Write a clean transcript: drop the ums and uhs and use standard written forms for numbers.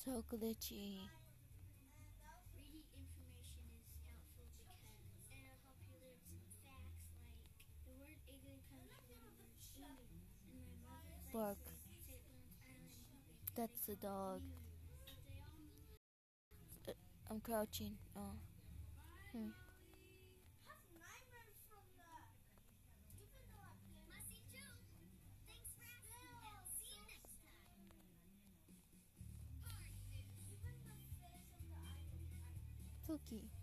So glitchy. Reading information is helpful because it'll help you learn some facts, like the word igloo comes from the word igloo, and my mother Bark. likes St. Lawrence Island. That's the dog. But they all move. I'm crouching. Oh. Must eat too. Thanks for asking, and see you next time. Cookie.